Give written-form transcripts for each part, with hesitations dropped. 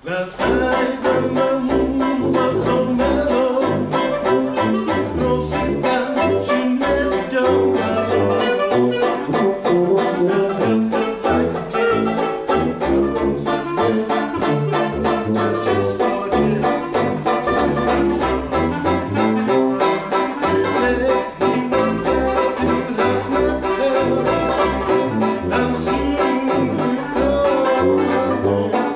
Last night when the moon was so mellow, Rosita, she never done my love. Now it felt like a kiss, that's just how it is. He said he was glad to have met her, and soon he'd go away.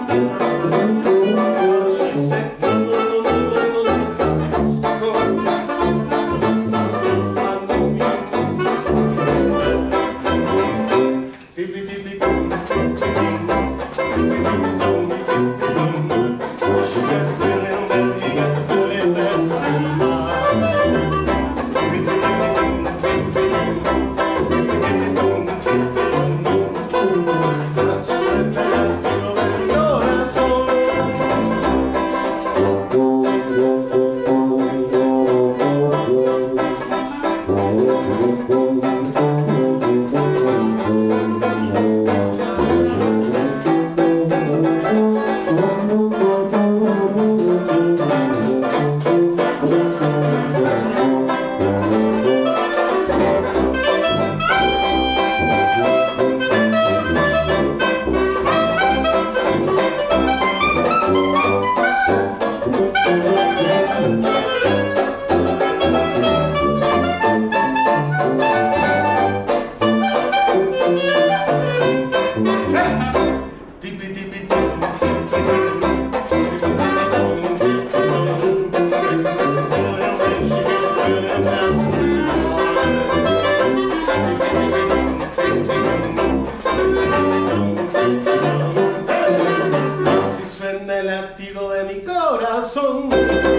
Así suena el latido de mi corazón.